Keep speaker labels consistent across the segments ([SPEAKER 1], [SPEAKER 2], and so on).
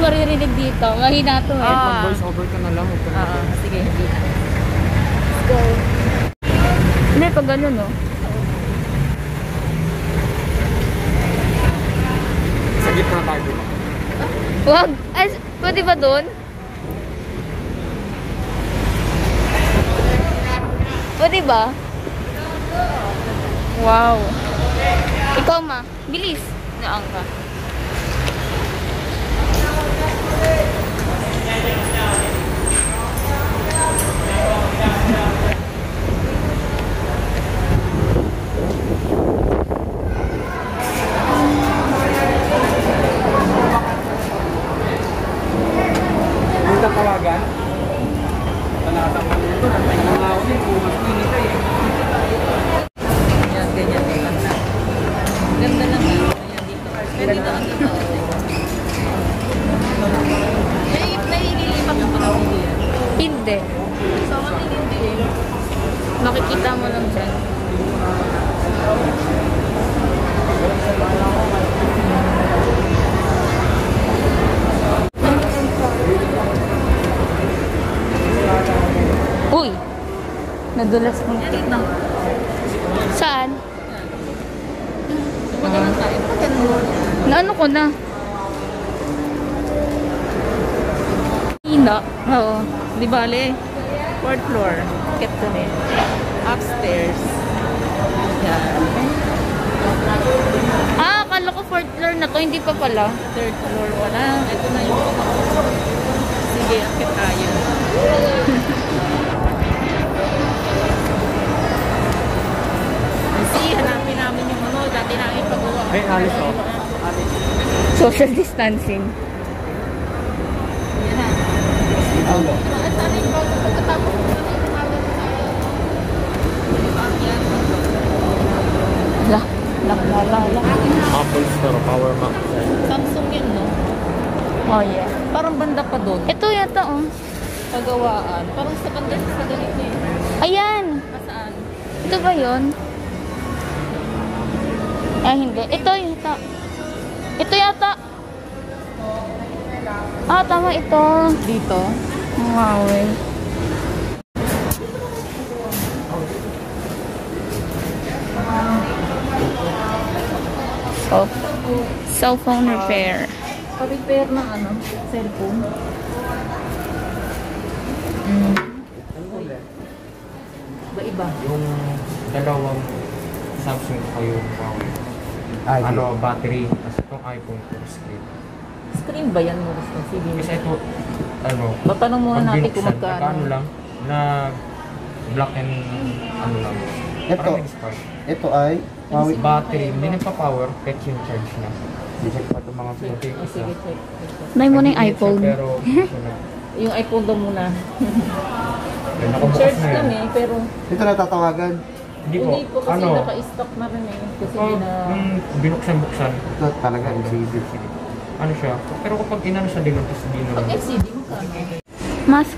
[SPEAKER 1] maririnig dito. Mahina to eh.
[SPEAKER 2] Mag-voice over ka na lang.
[SPEAKER 1] Sige, hindi na. Let's go. Hindi, pag ganun, no?
[SPEAKER 2] Sa gitna tayo dito.
[SPEAKER 1] Wag! Ay, pwede ba doon? Pwede ba? Wow. Ikaw, ma. Bilis. Naan ka.
[SPEAKER 2] Tawagan. Panatang ito, nagtangaw din kung mas init eh.
[SPEAKER 3] Yan, ganyan lang na. Ganda naman. Ganyan dito. Pero dito ang dito. Nahihilipan ka pala hindi yan.
[SPEAKER 1] Hindi.
[SPEAKER 3] So, hindi eh.
[SPEAKER 1] Makikita mo lang dyan. Uy! Nadulas mo.
[SPEAKER 3] Dito.
[SPEAKER 1] Saan?
[SPEAKER 3] Magalang tayo.
[SPEAKER 1] Naano ko na? Hina. Oo.
[SPEAKER 3] Di bale. 4th floor. Kept to it. Upstairs. Yan.
[SPEAKER 1] Ah, akala ko 4th floor na to. Hindi pa pala.
[SPEAKER 3] 3rd floor pa lang. Ito na yung sige, akit tayo. See, hanapin namin yung ano, dati namin pagawa.
[SPEAKER 2] Ay, alis ako.
[SPEAKER 1] Social distancing.
[SPEAKER 3] Yan na.
[SPEAKER 2] Ano?
[SPEAKER 3] Sana yung bago pagkatapos ko na yung umaga na tayo. Yan.
[SPEAKER 1] La.
[SPEAKER 2] Apple Store, Power Mac.
[SPEAKER 3] Samsung yan, no?
[SPEAKER 1] Oh, yeah.
[SPEAKER 3] Parang banda pa doon.
[SPEAKER 1] Ito yata, oh.
[SPEAKER 3] Pagawaan. Parang sa banda sa ganito eh.
[SPEAKER 1] Ayan.
[SPEAKER 3] Saan?
[SPEAKER 1] Ito ba yun? Ah, hindi. Ito yata. Ito yata. Ah, tama ito.
[SPEAKER 3] Dito?
[SPEAKER 1] Wow, eh. Oh. Cell phone repair.
[SPEAKER 3] Pa-repair ng ano? Cellphone? Iba-iba.
[SPEAKER 2] Yung dalawang Samsung kayo ano, battery, tapos itong iPhone ko screen.
[SPEAKER 3] Screen ba yan mo gusto? Sige.
[SPEAKER 2] Kasi ito, ano,
[SPEAKER 3] Matanong muna natin kung
[SPEAKER 2] binuksan,
[SPEAKER 3] magkano.
[SPEAKER 2] ano lang, na black and ano lang.
[SPEAKER 4] Ito.
[SPEAKER 2] Parang nag-spark.
[SPEAKER 4] Ito ay Huawei.
[SPEAKER 2] Battery, hindi nagpa-power, kahit yung charge na.
[SPEAKER 4] Check pa itong mga
[SPEAKER 2] Ito yung
[SPEAKER 3] Oh,
[SPEAKER 2] isa.
[SPEAKER 3] sige, check.
[SPEAKER 1] Nay mo na yung
[SPEAKER 2] Nag-init siya,
[SPEAKER 1] iPhone.
[SPEAKER 2] Pero, sunod.
[SPEAKER 3] Yung iPhone daw muna.
[SPEAKER 2] Then, nakabukas
[SPEAKER 3] Charge
[SPEAKER 2] na yun.
[SPEAKER 3] kami, pero
[SPEAKER 4] Ito natatawagan.
[SPEAKER 2] Hindi po,
[SPEAKER 3] hindi po kasi
[SPEAKER 2] ano,
[SPEAKER 3] naka-stock na rin eh. Kasi
[SPEAKER 2] oh,
[SPEAKER 3] hindi na...
[SPEAKER 2] binuksan-buksan,
[SPEAKER 4] Ito talaga LCD.
[SPEAKER 2] ano siya. Pero kapag inano sa dilon, tapos
[SPEAKER 3] Pag
[SPEAKER 2] dinulong.
[SPEAKER 3] LCD mo kano?
[SPEAKER 1] Mask.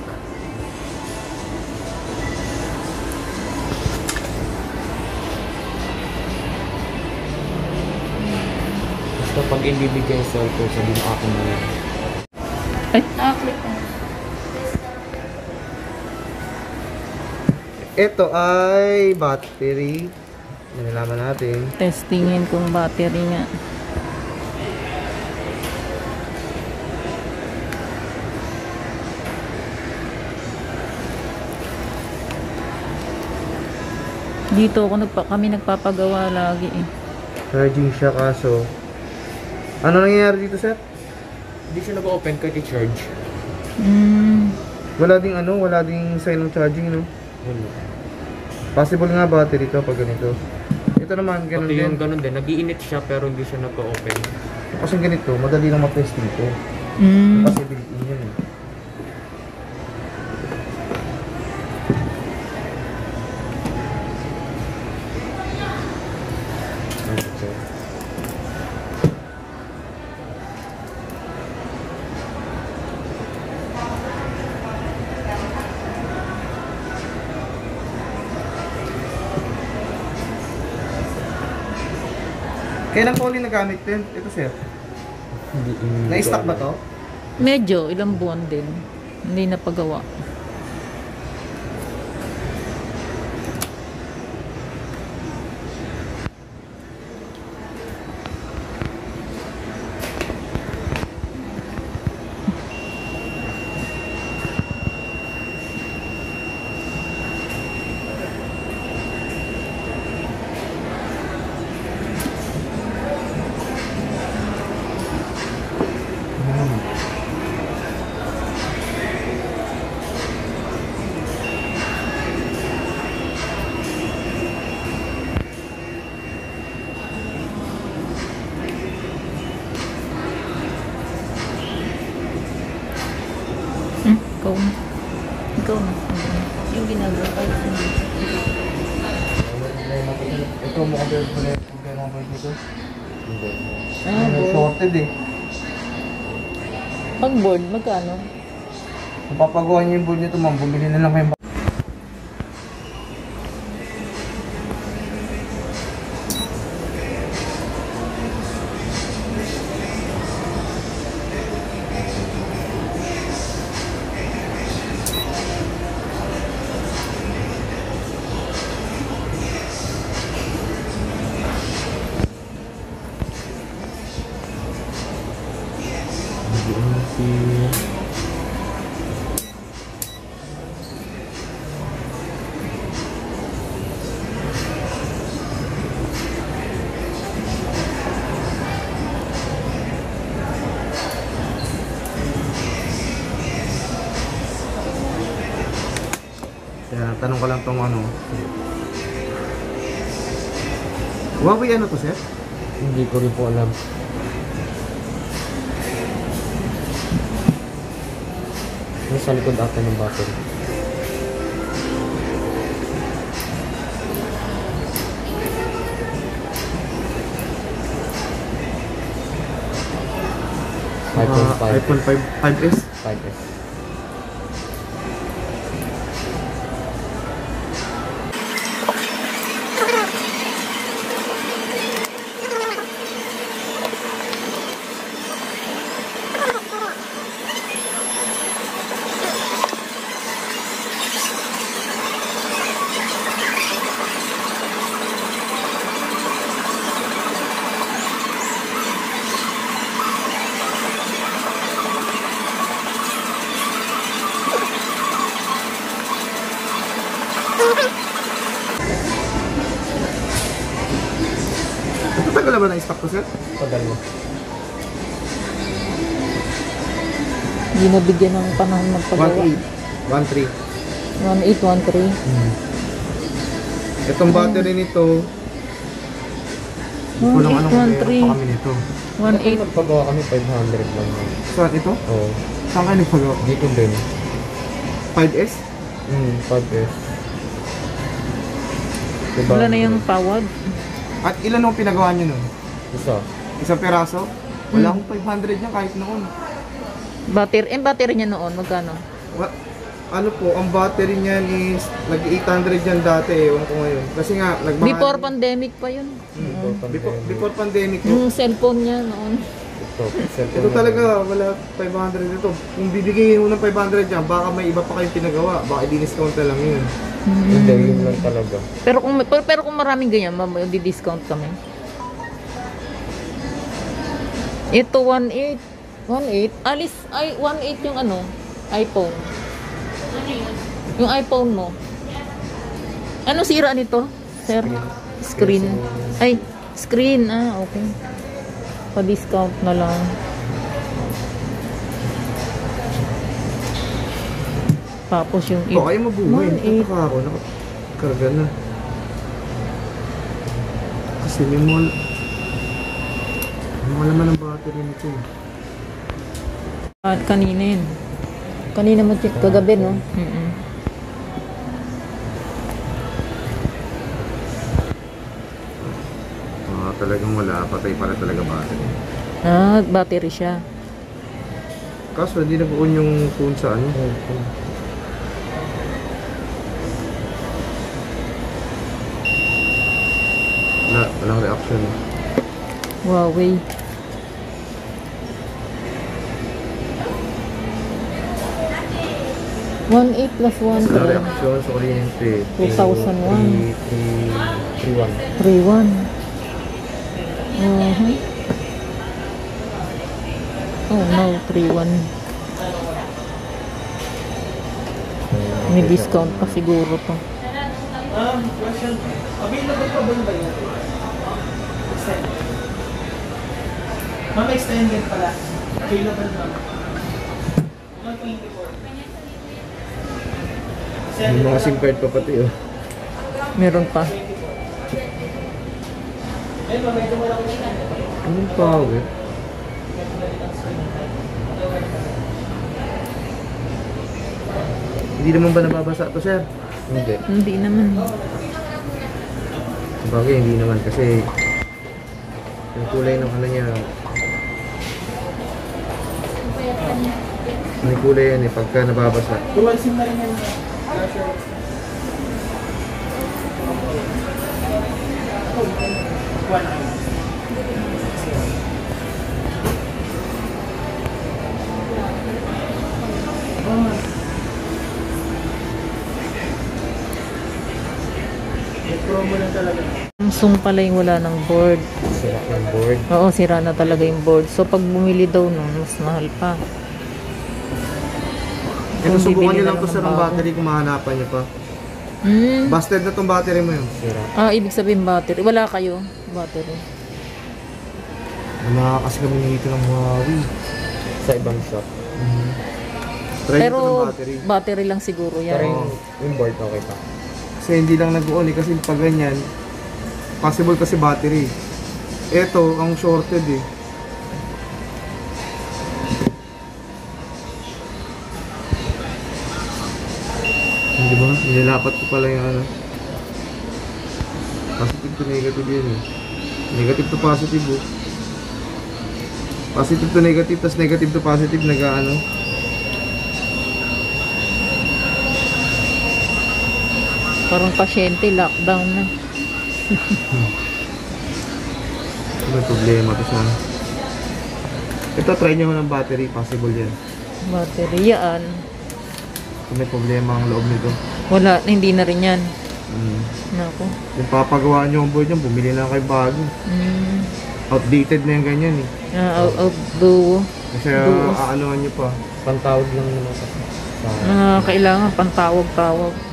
[SPEAKER 2] Basta pag ibibigay yung cellphone, sabihin mo akin na lang.
[SPEAKER 1] Ay, nakaklik ko.
[SPEAKER 4] Ito ay battery. Nalaman natin.
[SPEAKER 3] Testingin kung battery nga. Dito ako kami nagpapagawa lagi eh.
[SPEAKER 4] Charging siya kaso. Ano nangyayari dito, sir?
[SPEAKER 2] Hindi siya nag-open kahit i-charge.
[SPEAKER 4] Wala ding ano, wala ding sign ng charging, no?
[SPEAKER 2] Wala.
[SPEAKER 4] Possible nga battery to pag ganito. Ito naman, ganun
[SPEAKER 2] Pati
[SPEAKER 4] din.
[SPEAKER 2] yung ganun din, nag-iinit siya pero hindi siya nag-open.
[SPEAKER 4] Kasi ganito, madali lang ma-testing to. Possibility yun eh. Kailan po ulit nagamit din? Ito, sir.
[SPEAKER 2] Hindi.
[SPEAKER 4] Na-stock ba to?
[SPEAKER 1] Medyo, ilang buwan din. Hindi napagawa. Ikaw na. Ikaw na. Yung ginagawa ko.
[SPEAKER 4] Ito mo kasi pala yung problema ba dito? Hindi.
[SPEAKER 1] board.
[SPEAKER 4] Sorted eh.
[SPEAKER 1] Pag board, magkano?
[SPEAKER 4] Kung papagawa niyo yung board nito ma'am, bumili na lang kayo. Kaya tanong ko lang tong ano. Huawei ano to sir?
[SPEAKER 2] Hindi ko rin po alam. Nasa likod ata ng battery.
[SPEAKER 4] iPhone 5s.
[SPEAKER 2] 5S.
[SPEAKER 4] Tagal na ba na stock to sir?
[SPEAKER 2] Tagal mo.
[SPEAKER 1] Hindi nabigyan ng panahon magpagawa.
[SPEAKER 4] 1.8 1.3
[SPEAKER 1] 1813.
[SPEAKER 4] Itong battery nito hindi ko lang anong meron pa kami nito.
[SPEAKER 2] 18 nagpagawa kami 500 lang.
[SPEAKER 4] Saan ito?
[SPEAKER 2] Oo.
[SPEAKER 4] Saan kayo nagpagawa?
[SPEAKER 2] Dito din.
[SPEAKER 4] 5s?
[SPEAKER 2] 5S. Diba?
[SPEAKER 1] Wala na yung tawag.
[SPEAKER 4] At ilan ang pinagawa nyo nun?
[SPEAKER 2] Isa.
[SPEAKER 4] Isang peraso? Wala akong 500 niya kahit noon.
[SPEAKER 1] Battery niya noon, magkano?
[SPEAKER 4] Ano po, ang battery niyan is nag-800 yan dati, ewan ko ngayon. Kasi nga, nagmahal.
[SPEAKER 1] Before pandemic pa yun.
[SPEAKER 4] Before pandemic.
[SPEAKER 1] Yung cellphone niya noon.
[SPEAKER 4] Ito talaga, wala 500 ito. Kung bibigay mo ng 500 yan, baka may iba pa kayong pinagawa. Baka i-discount na lang yun.
[SPEAKER 2] Hindi, yun lang talaga.
[SPEAKER 1] Pero kung maraming ganyan, di-discount kami. Ito 18. 18? Alis, ay 18 yung ano, iPhone. Yung iPhone mo. Ano sira nito, sir? Screen. Ay, screen. Ah, okay. Pa-discount na lang. Tapos yung
[SPEAKER 4] Kung kayo mabuhay, nakataka ako, nakakarga na. Kasi may mga laman ng battery nito.
[SPEAKER 1] Kanina yun. Kanina mo check kagabi, no?
[SPEAKER 4] Talagang wala, patay pala talaga battery.
[SPEAKER 1] Ah, battery siya.
[SPEAKER 4] Kaso hindi nag-on yung phone sa ano. Walang reaction.
[SPEAKER 1] Huawei. 1.8 plus 1.
[SPEAKER 4] Sa reaksyon, sa kuryente.
[SPEAKER 1] 2001.
[SPEAKER 2] 3-1.
[SPEAKER 1] 3.1. Oh no, 3.1. May discount pa siguro to.
[SPEAKER 5] Question. Available pa ba yung bayo? Extended. Ma'am, extended pala. Available ba? 124.
[SPEAKER 4] May mga SIM card pa pati oh.
[SPEAKER 1] Meron pa.
[SPEAKER 5] Ayun, ma'am, medyo malaki siya.
[SPEAKER 4] Anong power? Hindi naman ba nababasa to, sir?
[SPEAKER 2] Hindi.
[SPEAKER 1] Hindi naman.
[SPEAKER 4] Bagay, hindi naman kasi yung kulay ng ano niya. May kulay yan eh, pagka nababasa.
[SPEAKER 5] Dual SIM na rin yan. Promo lang talaga.
[SPEAKER 1] Samsung pala yung wala ng board.
[SPEAKER 2] Sira yung board.
[SPEAKER 1] Oo, sira na talaga yung board. So, pag bumili daw nun, mas mahal pa.
[SPEAKER 4] Ito,
[SPEAKER 1] Kung
[SPEAKER 4] subukan
[SPEAKER 1] bibili
[SPEAKER 4] nyo
[SPEAKER 1] na
[SPEAKER 4] lang to
[SPEAKER 1] ng
[SPEAKER 4] sa ng
[SPEAKER 1] bago.
[SPEAKER 4] battery kung mahanapan nyo pa.
[SPEAKER 1] Hmm.
[SPEAKER 4] Busted na tong battery mo yun.
[SPEAKER 2] Sira.
[SPEAKER 1] Ibig sabihin battery. Wala kayo battery.
[SPEAKER 4] Nakakakas kami dito ng Huawei.
[SPEAKER 2] Sa ibang shop.
[SPEAKER 4] Try nyo
[SPEAKER 1] Pero
[SPEAKER 4] to ng battery.
[SPEAKER 1] battery lang siguro
[SPEAKER 2] Pero
[SPEAKER 1] yan.
[SPEAKER 2] yung board okay pa.
[SPEAKER 4] Kasi hindi lang nag-on eh, kasi pag ganyan, possible kasi battery. Ito, ang shorted eh. Hindi ba? Nililapat ko pala yung ano. Positive to negative yun eh. Negative to positive oh. Positive to negative, tas negative to positive, nag-ano.
[SPEAKER 1] Parang pasyente, lockdown na.
[SPEAKER 4] May problema to sa ano. Ito, try nyo ng battery, possible yan.
[SPEAKER 1] Battery yan.
[SPEAKER 4] Kung may problema ang loob nito.
[SPEAKER 1] Wala, hindi na rin yan.
[SPEAKER 4] Mm.
[SPEAKER 1] Nako.
[SPEAKER 4] Kung papagawa nyo ang board nyo, bumili na kayo bago. Outdated na yung ganyan eh.
[SPEAKER 1] Out duo.
[SPEAKER 4] Kasi
[SPEAKER 1] Duos.
[SPEAKER 4] aanohan nyo pa.
[SPEAKER 2] Pantawag lang naman sa
[SPEAKER 1] Kailangan pantawag-tawag.